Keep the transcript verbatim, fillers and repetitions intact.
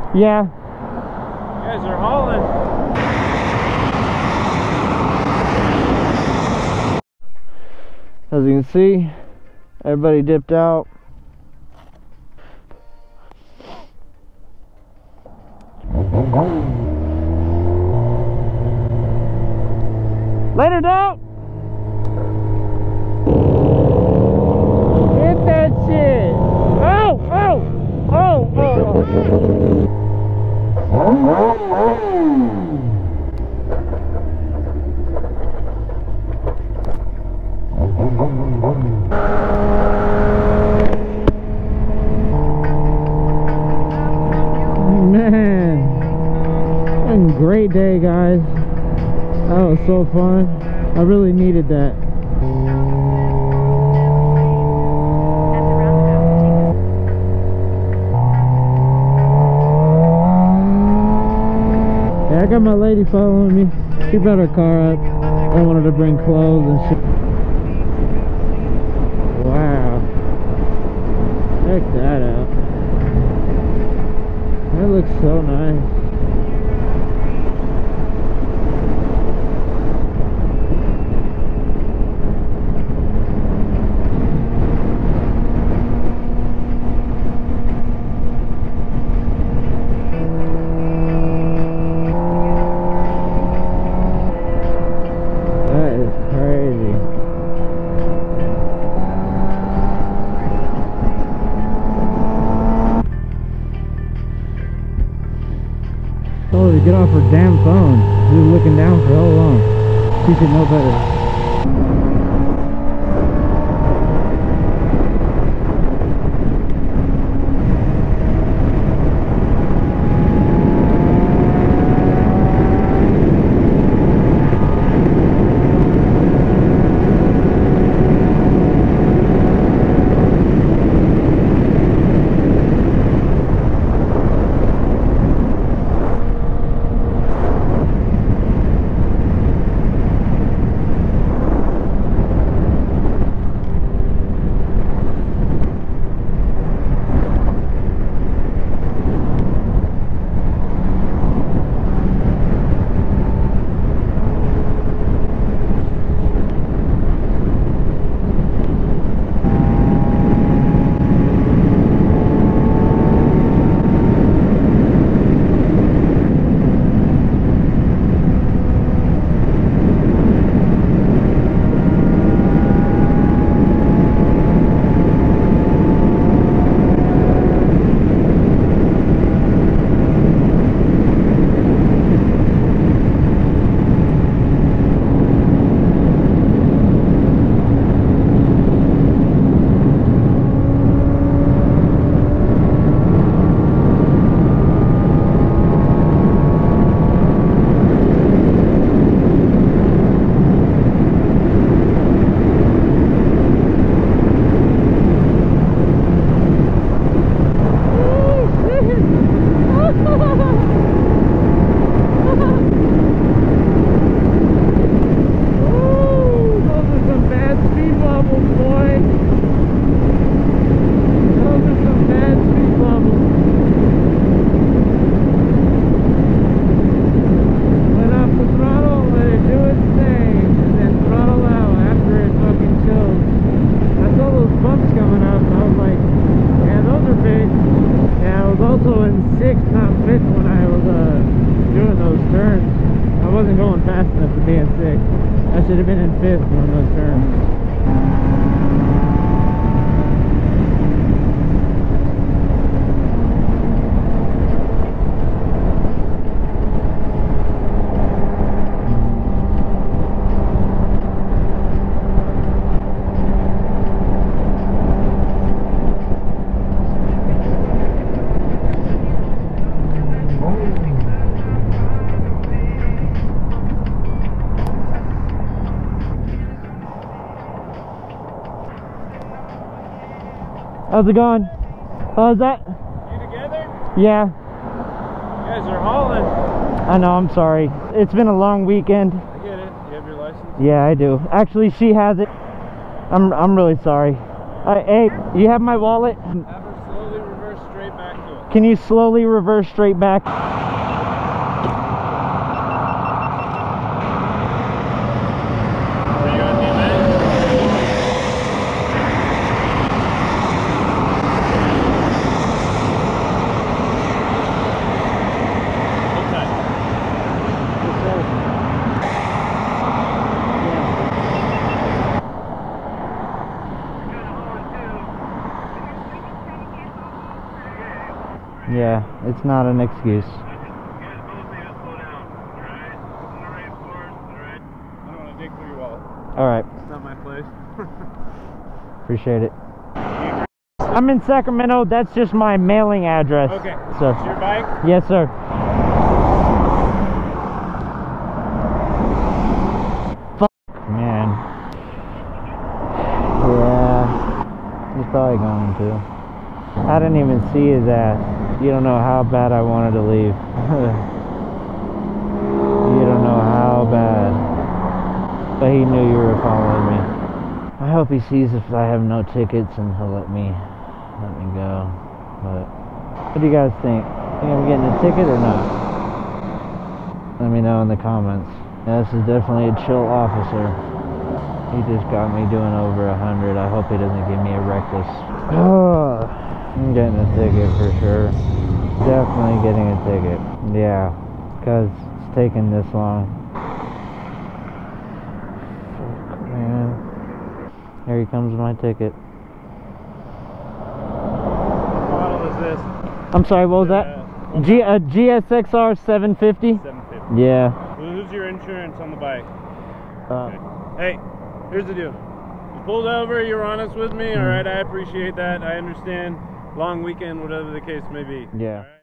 Yeah. You guys are hauling. As you can see, everybody dipped out. Later, dog. Hit that shit. Oh, oh, oh, man, what a great day, guys. That was so fun. I really needed that. Yeah, I got my lady following me. She brought her car up. I wanted to bring clothes and shit. Wow. Check that out. That looks so nice. Told her to get off her damn phone. She was looking down for how long. She should know better. I should have been in fifth on those turns. How's it going? How's that? You together? Yeah. You guys are hauling. I know, I'm sorry. It's been a long weekend. I get it. You have your license? Yeah, I do. Actually, she has it. I'm I'm really sorry. Uh, hey, you have my wallet? Have her slowly reverse straight back to it. Can you slowly reverse straight back? Are you on the event? Okay. Yeah, it's not an excuse. I don't want to dig through your wallet. Alright, It's not my place. appreciate it. I'm in Sacramento, that's just my mailing address. Okay. So, It's your bike? yes, sir. Fuck, man. Yeah, he's probably going to. I didn't even see his ass. You don't know how bad I wanted to leave. You don't know how bad. But he knew you were following me. I hope he sees if I have no tickets and he'll let me let me go. But what do you guys think? Think I'm getting a ticket or not? Let me know in the comments. Yeah, this is definitely a chill officer. He just got me doing over a hundred. I hope he doesn't give me a reckless. Oh, I'm getting a ticket for sure. Definitely getting a ticket. Yeah, because it's taking this long. Fuck, man. Here comes my ticket. What model is this? I'm sorry, what was that? Uh, G uh, G S X R seven fifty? seven fifty. Yeah. Who's your insurance on the bike? Uh, Okay. Hey, here's the deal. You pulled over, you're honest with me, alright, I appreciate that, I understand. Long weekend, whatever the case may be. Yeah. All right?